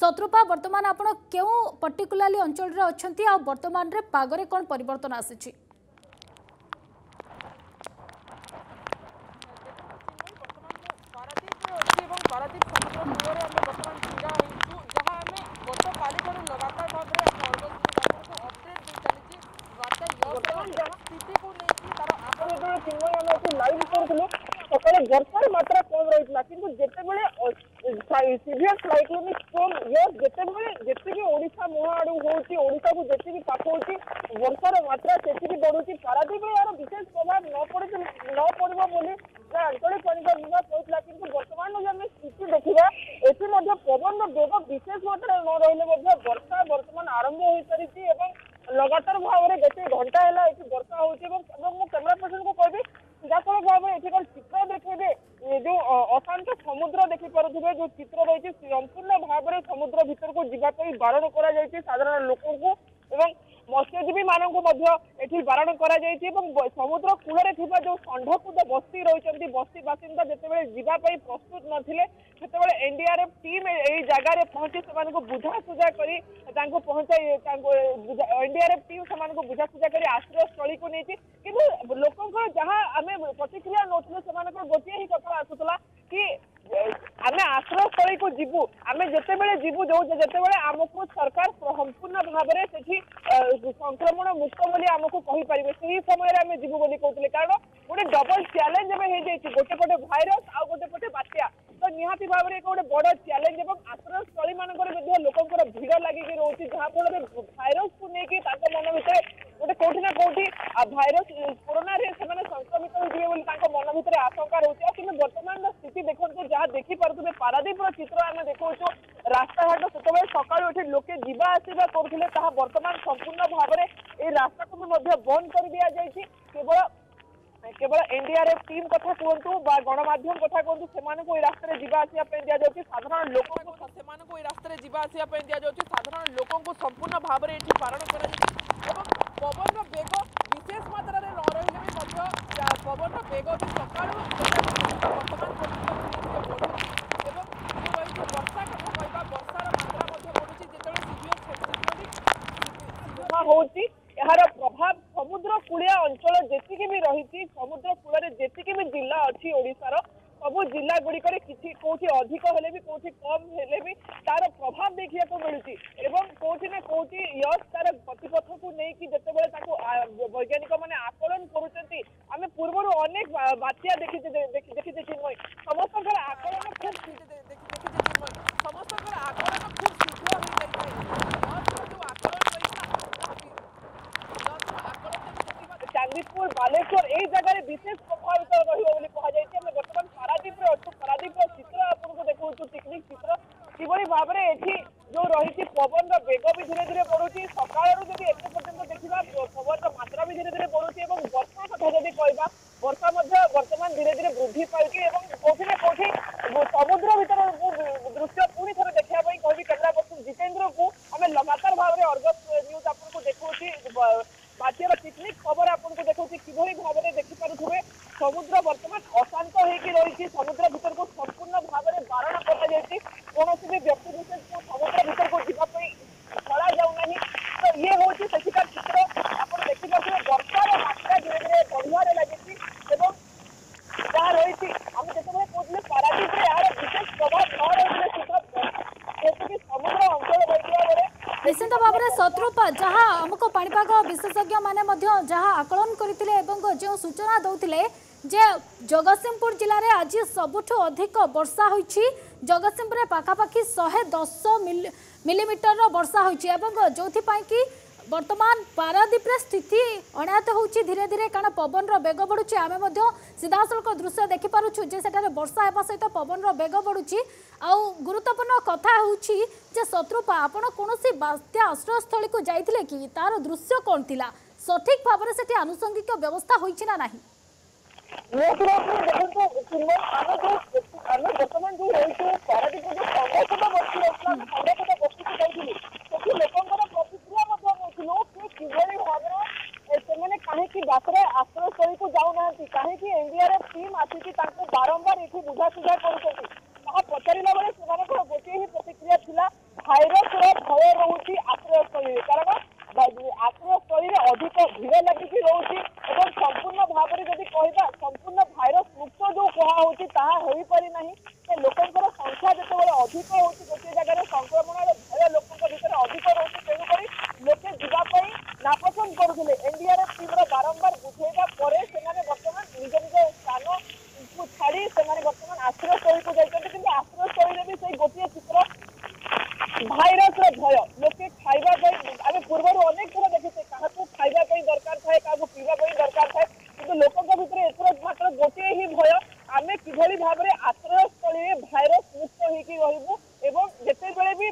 शत्रुपा वर्तमान आपण केउ पर्टिकुलरली अंचल रे अछंती आ वर्तमान रे पागरे कोन परिवर्तन आसीछि? पारादीप समुद्र कूल में बर्तमान छीड़ा हो जहाँ आम गत काली लगातार भाव में अपडेट दे चली वार्ता स्थिति को लेकिन तार आप चिन्मय लाइव करूँ सकाले वर्षार मात्रा कम रही कि जिते सीवियर साइक्लोनिक स्ट्रॉम जिते ओडिशा मुह आड़ू होशा को जी पाख हो वर्षार मात्रा से बढ़ुची पारादीप यार विशेष प्रभाव न पड़ो बोली आंचलिक पाणीपाग विभाग कहला कि वर्तमान जो आम स्थिति देखा ये पवन बेग विशेष मात्रा न रही वर्षा वर्तमान आरंभ हो सारी लगातार भाव में गोटे घंटा है वर्षा हो कैमेरा पर्सन को कहबी सीधासल भाव में ये चित्र देखे जो अशांत समुद्र देखिपे जो चित्र रही संपूर्ण भाव में समुद्र भीतर को जावाई बारण कर साधारण लोक मत्स्यजीवी मानक बारण कर समुद्र कूल जो षंढकूद बस्ती रही बस्ती बासिंदा जिते जावाई प्रस्तुत नथिले सेते एनडीआरएफ टीम यही जगार पहुंची से बुझासुझा कर पहुंचाई एनडीआरएफ टीम से बुझासुझा कर आश्रयस्थली को नहीं कि लोक जहाँ आम प्रतिक्रिया नौले गोटे ही कथा आसूला कि आम आश्रयस्थली को जीवु आम जिते जीवु जो जिते आमको सरकार संपूर्ण भाव में संक्रमण मुक्त बोली आमको कहीपर से समय आम जीवु बोली कहते कारण गोटे डबल चैलेंज हो गोटे पटे भाइरस आ गोटे पटे बात्या तो निहाती भाव में गोटे बड़ चैलेंज आश्रयस्थली मानक लोक भिड़ लगिकी रोचे जहाँफल भाइरस को लेकिन मन भर गोटे कौटी ना कौटी भाइरस कोरोना संक्रमित होते मन भर आशंका रोचे कि वर्तमान स्थिति देखते जहाँ देखिपे पारादीप चित्र आम देखु रास्ता घाट से सकाळु एठी लोके जीवा आसिबा करथिले ताहा वर्तमान संपूर्ण भाव में ए रास्ता को भी बंद कर दिया जायछि केवल एनडीआरएफ टीम कथा कहतु गणमाध्यम कथा कहतु से रास्ता जीवा आसिया पे दिया जाउछि साधारण लोक को से रास्ता जीवा आसिया पे दिया जाउछि साधारण लोकों को संपूर्ण भाव में एठी बारण करा एवं पवन बेग विशेष मात्रा रे न रहिले भी मध्य पवन बेग भी सकाळु वर्तमान वर्षा कथा कहबा वर्षार मात्रा बढ़ुची जिते होची यार प्रभाव समुद्र कूलिया अंचल जेतिकी भी रही समुद्र कूल जेतिकी भी जिला अच्छी ओडिशार सबु जिला गुड़िक किसी कौटी अधिक हेले भी कौटी कम हेले भी तार प्रभाव देखा मिलूँ एवं कौटी ना कौटी यश तार गतिपथ को लेकिन जिते वैज्ञानिक मैंने आकलन करें पूर्व अनेक बात्या देखी चिन्मय समस्त आकलन खूब समस्त आकलन खूब शीघ्र चांदीपुर बालेश्वर यही जगह विशेष प्रभावित रही बर्तमान पारादीप अच्छु पारादीप चित्र आपको देखा पिकनिक चित्र किभली भाव में ये जो रही पवन बेग भी धीरे धीरे बढ़ुची सकाळु जब एत पर्यंत देखा पवन मात्रा भी धीरे धीरे बढ़ुची वर्षा कथा जब कहवा वर्षा वर्तमान धीरे धीरे वृद्धि पाई कौटी ना कौटी समुद्र भीतर दृश्य पुणी थे देखा कहबी कैमरा पर्सन जितेंद्र को आम लगातार भाव में अर्गस न्यूज आपको देखा बात्यार पिकनिक खबर आपको देखा किभली भाव में देखिपे समुद्र वर्तमान अशांत होगी रही समुद्र भीतर को संपूर्ण भाव में बारण कर कौन भी व्यक्ति विशेष को समुद्र भीतर को जावाई छड़ा जाऊना तो ये हूँ से चित्र आप देखिपे वर्षार मात्रा धीरे धीरे बढ़िया लगी जहाँ रही आम जो कहते पारादीप यार विशेष प्रभाव न रही समुद्र अंचल रही निश्चित भाव में शत्रुपा जहाँ आमको पाणीपाग विशेषज्ञ माने जहाँ आकलन करते जो सूचना दौले जे जगतसिंहपुर जिले में आज सबुठ अधिक वर्षा होती जगतसिंहपुर पाखापाखि 110 मिलीमीटर वर्षा होती जो कि वर्तमान पारादीप स्थिति अनायत होची धीरे धीरे कारण पवन बेग बढ़ुची आम सीधासलख दृश्य देखिपुँ जे सेठारे वर्षा होगा सहित पवन बेग बढ़ुची आउ गुरुत्वपूर्ण कथा होची जे शत्रुपा आपण कौन बात्या आश्रयस्थली को जाइथिले कि तार दृश्य कौन थिला सठिक भाव में सेठी आनुषंगिक व्यवस्था होईछि ना नाही बर्तमान जो रही पारादीप जो संरक्षित बस्ती संरक्षित बस्ती को जाइथिले सेठी लोकंकर प्रतिक्रिया किभली भाव में कहीं बाटर आश्रयस्थली को जाऊना कहीं एनडीआरएफ टीम आसिकी बारंबार ये बुझासुझा कर पचारा बेले गोटे ही प्रतिक्रिया था भाइरस भय लोके खाइबा आम पूर्व अनेक थर देखिए क्या खाइबा दरकार थाए क्या पीवा दरकार थाए कि लोकों भितर एथर मात्र गोटे ही भय आम कि भाव में आश्रयस्थल भाइरस मुक्त होगी रहबू एवं जिते बड़े भी